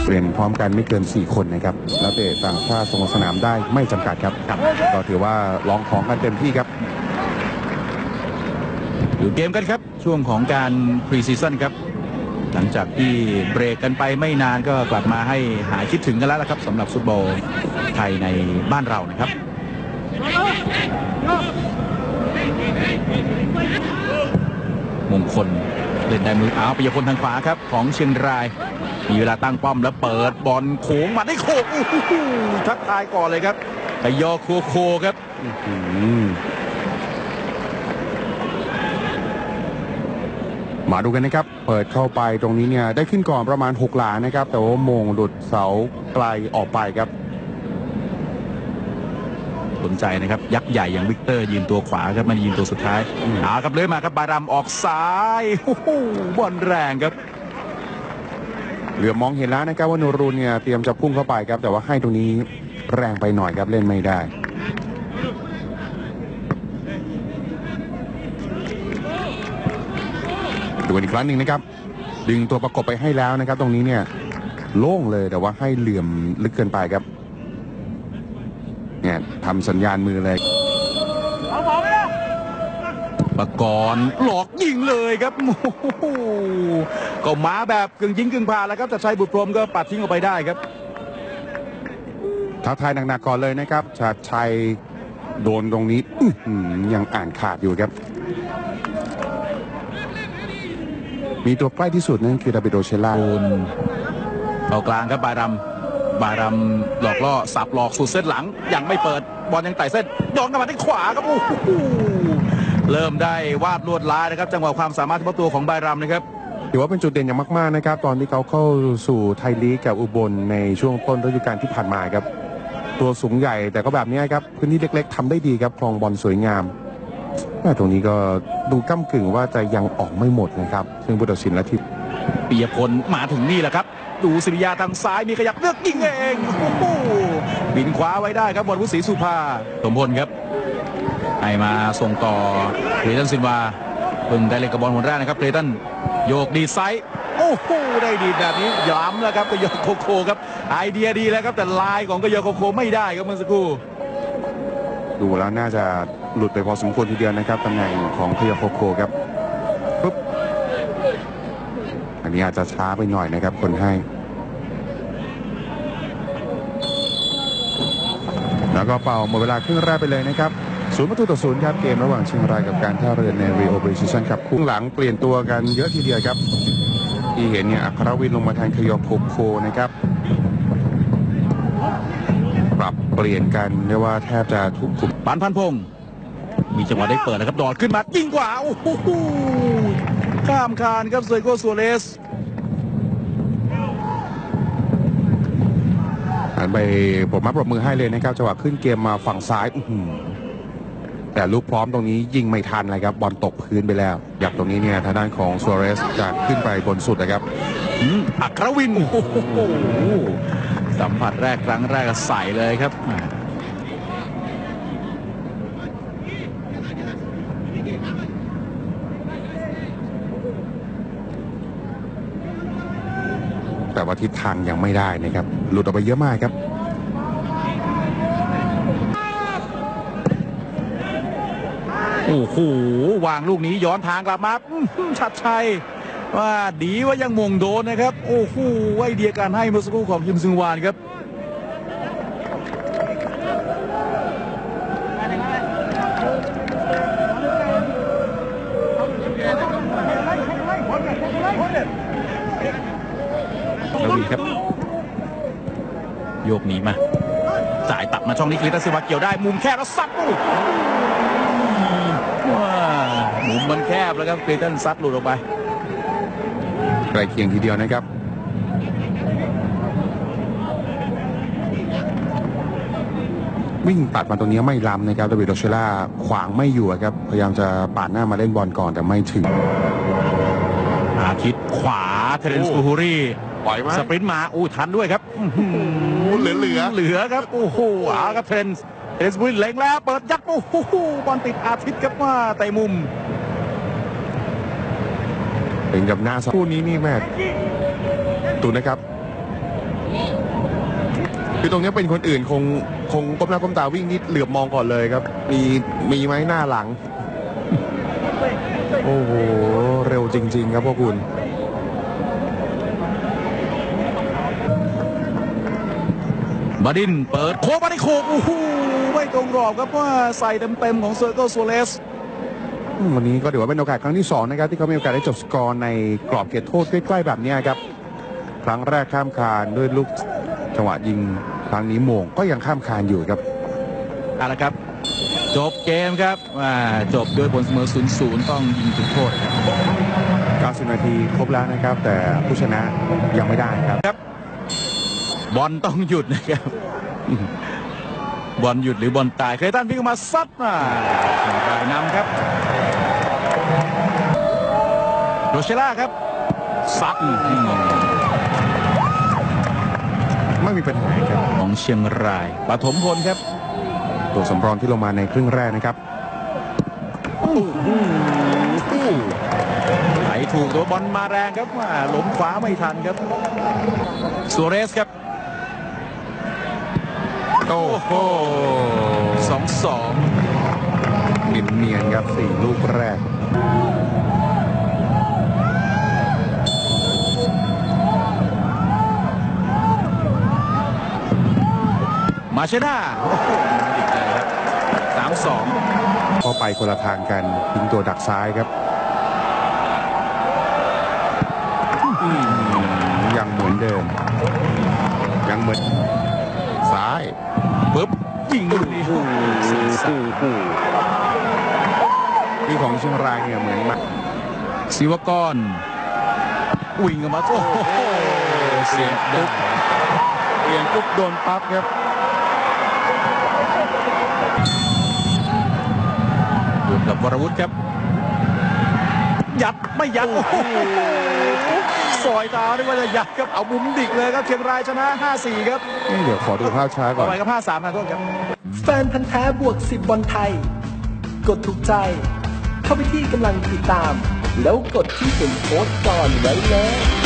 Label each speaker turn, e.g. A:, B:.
A: เรียนพร้อมกันไม่เกิน4คนนะครับแล้วเตะต่างชาติลงสนามได้ไม่จำกัดครับก็ถือว่าลองของกันเต็มที่ครับ
B: อยู่เกมกันครับช่วงของการพรีซีซั่นครับหลังจากที่เบรกกันไปไม่นานก็กลับมาให้หายคิดถึงกันแล้วครับสำหรับฟุตบอลไทยในบ้านเรานะครับมงคลเล่นได้มือปิยพลทางขวาครับของเชียงรายมีเวลาตั้งป้อมแล้วเปิดบอลโค้งมาได้โค้งทักทายก่อนเลยครับกยอโคครับ
A: มาดูกันนะครับเปิดเข้าไปตรงนี้เนี่ยได้ขึ้นก่อนประมาณ6 หลานะครับแต่ว่ามงหลุดเสาไกลออกไปครับ
B: สนใจนะครับยักษ์ใหญ่อย่างวิกเตอร์ยืนตัวขวาครับมันยืนตัวสุดท้ายครับเลยมาครับบารัมออกซ้ายบอลแรงครับ
A: เหลือมองเห็นแล้วนะครับว่านูรุนเนี่ยเตรียมจะพุ่งเข้าไปครับแต่ว่าให้ตรงนี้แรงไปหน่อยครับเล่นไม่ได้ดูกันอีกครั้งหนึ่งนะครับดึงตัวประกบไปให้แล้วนะครับตรงนี้เนี่ยโล่งเลยแต่ว่าให้เหลื่อมลึกเกินไปครับเนี่ยทำสัญญาณมือเลย
B: ปกรณ์หลอกยิงเลยครับก็มาแบบกึ่งยิงกึ่งผ่านแล้วครับแต่ชัยบุตรพรหมก็ปัดทิ้งออกไปได้ครับ
A: ท้าทายหนักๆก่อนเลยนะครับชาติชัยโดนตรงนี้ยังอ่านขาดอยู่ครับมีตัวใกล้ที่สุดนั่นคือดาบิโดเชล่า
B: เอากลางครับบารัมหลอกล่อสับหลอกสุดเส้นหลังยังไม่เปิดบอลยังไต่เส้นย้อนกลับมาที่ขวาครับเริ่มได้วาดลวดลายนะครับจังหวะความสามารถเฉพาะตัวของบารัมนะครับ
A: ถือว่าเป็นจุดเด่นอย่างมากๆนะครับตอนที่เขาเข้าสู่ไทยลีกกับอุบลในช่วงต้นฤดูกาลที่ผ่านมาครับตัวสูงใหญ่แต่ก็แบบนี้ครับพื้นที่เล็กๆทำได้ดีครับครองบอลสวยงามตรงนี้ก็ดูก้ำกึ่งว่าจะยังออกไม่หมดนะครับซึ่งผู้ตัดสินและทีม
B: ปิยพลมาถึงนี่แหละครับดูศิริยาทางซ้ายมีขยับเลือกยิงเองบินขวาไว้ได้ครับบอลวุฒิศรีสุภาสมพลครับให้มาส่งต่อเคลตันซินวาเพิ่งได้เล่นกับบอลคนแรกนะครับเคลตันโยกดีไซด์ได้ดีแบบนี้ย้ำแล้วครับกยอโคครับไอเดียดีแล้วครับแต่ลายของกยอโคไม่ได้ครับเมื่อสักครู่
A: ดูแล้วน่าจะหลุดไปพอสมควรทีเดียวนะครับตำแหน่งของกยอโคครับปุ๊บอันนี้อาจจะช้าไปหน่อยนะครับคนให้แล้วก็เป่าหมดเวลาครึ่งแรกไปเลยนะครับ0-0ครับเกมระหว่างเชียงรายกับการท่าเรือในรีโอเบรซิชันครับคู่หลังเปลี่ยนตัวกันเยอะทีเดียวครับที่เห็นเนี่ยอัครวินลงมาแทนกยอโคนะครับปรับเปลี่ยนกันเรียกว่าแทบจะทุกกลุ่ม
B: ปานพันพงศ์มีจังหวะได้เปิดนะครับดอดขึ้นมายิงกว่าข้ามคานครับเซโกซัวเรส
A: หันไปผมมาปรบมือให้เลยนะครับจังหวะขึ้นเกมมาฝั่งซ้ายแต่ลูกพร้อมตรงนี้ยิงไม่ทันเลยครับบอลตกพื้นไปแล้วอยากตรงนี้เนี่ยทางด้านของซัวเรสจะขึ้นไปบนสุดนะครับ
B: อัครวินสัมผัสแรกครั้งแรกใส่เลยครับ
A: แต่ว่าทิศทางยังไม่ได้นะครับหลุดออกไปเยอะมากครับ
B: วางลูกนี้ย้อนทางกลับมาชัดชัยว่าดีว่ายังมงโดนนะครับไอเดียการให้เมื่อสักครู่ของคิมซึงวานครับครับโยกหนีมาจ่ายตัดมาช่องนี้คลิตันซิวาเกี่ยวได้มุมแคบแล้วซัดมุมมันแคบแล้วครับคลิตันซัดหลุดออกไป
A: ใกล้เคียงทีเดียวนะครับวิ่งตัดมาตรงนี้ไม่ล้ำนะครับดาวิดโอเชล่าขวางไม่อยู่ครับพยายามจะปาดหน้ามาเล่นบอลก่อนแต่ไม่ถึง
B: อาทิตย์ขวาเทเรนซ์ คูฮูรี่สปรินต์มาทันด้วยครับเหลือครับครับเทรนส์บุรีเล็งแล้วเปิดยัดบอลติดอาทิตย์ครับว่าเตะมุม
A: เป็นกับหน้าคู่นี้นี่แม่ตูนนะครับคือตรงนี้เป็นคนอื่นคงก้มหน้าก้มตาวิ่งนิดเหลือบมองก่อนเลยครับมีไหมหน้าหลังโอ้โหเร็วจริงๆครับพวกคุณ
B: บาดินเปิดโค้งมาได้โค้งโอ้โหไม่ตรงกรอบครับว่าใส่เต็มๆของเซอร์โกซัวเรส
A: วันนี้ก็ถือว่าเป็นโอกาสครั้งที่2นะครับที่เขามีโอกาสได้จบสกอร์ในกรอบเขตโทษใกล้ๆแบบนี้ครับครั้งแรกข้ามคานด้วยลูกจังหวะยิงครั้งนี้โมงก็ยังข้ามคานอยู่ครับ
B: เอาละครับจบเกมครับจบด้วยผลเสมอ 0-0 ต้องยิงจุดโทษ
A: ครับ90 นาทีครบแล้วนะครับแต่ผู้ชนะยังไม่ได้ครับ
B: บอลต้องหยุดนะครับบอลหยุดหรือบอลตายเคยตันวิ่งมาซัดมาได้นำครับโรเชล่าครับซัด
A: ไม่มีปัญหาครับ
B: ของเชียงรายปฐมพลครับ
A: ตัวสำรองที่ลงมาในครึ่งแรกนะครับ
B: ไหลถูกตัวบอลมาแรงครับล้มขวาไม่ทันครับซัวเรสครับ
A: โอ้โห 2-2 เนียนๆครับ4ลูกแรก
B: มาเชน่าติดใจครับ 3-2
A: พอไปคนละทางกันทิ้งตัวดักซ้ายครับยังเหมือนเดิมยังเหมือนซ้าย
B: ปึ๊บยิงลูกนี้
A: ที่ของเชียงรายเนี่ยเหมือนมาก
B: ศิวกรวิ่งออกมาโอ้โห
A: เสียงปุ๊บเปลี่ยนปุ๊บโดนปั๊บครับ
B: ดูกับวรวุฒิครับยัดไม่ยัดโอ้โหสอยตาด้วยว่าจะยัดครับเอามุมดิกเลยครับเชียงรายชนะ 5-4 ครับ
A: เดี๋ยวขอดูภาพช้าก่อน
B: ไปกับ 5-3 นะโทษครับ
C: แฟนพันธ์แท้บวก10บอลไทยกดถูกใจเข้าไปที่กำลังติดตามแล้วกดที่ปุ่มโพสต์ก่อนไว้เลย